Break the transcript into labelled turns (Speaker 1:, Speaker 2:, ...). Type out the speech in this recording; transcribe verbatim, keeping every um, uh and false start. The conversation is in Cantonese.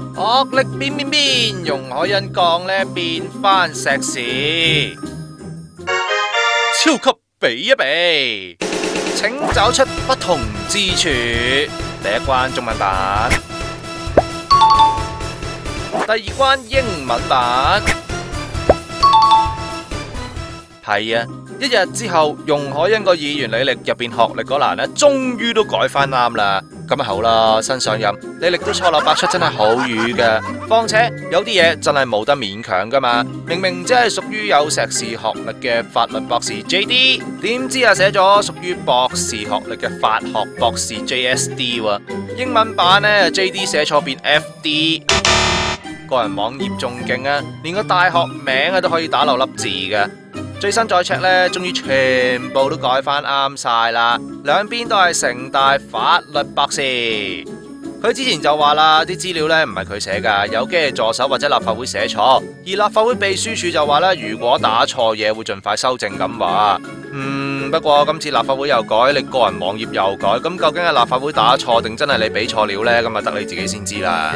Speaker 1: 學歷變變變，容海恩講呢變翻碩士，超級比一比，請找出不同之處。第一關中文版，第二關英文版。係啊，一日之後，容海恩個議員履歷入邊學歷嗰欄呢，終於都改翻啱啦。咁啊好啦，新上任，履歷都錯漏百出，真係好瘀噶。況且有啲嘢真係冇得勉強噶嘛。明明只係屬於有碩士學歷嘅法律博士 J D， 點知啊寫咗屬於博士學歷嘅法學博士 J S D 喎。英文版呢 J D 寫錯變 F D。個人網頁仲勁啊，連個大學名啊都可以打漏粒字嘅。最新再 check 呢，終於全部都改翻啱晒啦，兩邊都係城大法律博士。佢之前就話啦，啲資料呢唔係佢寫噶，有機係助手或者立法會寫錯，而立法會秘書處就話咧，如果打錯嘢會盡快修正咁話。嗯，不過今次立法會又改，你個人網頁又改，咁究竟係立法會打錯定真係你俾錯料呢？咁啊得你自己先知啦。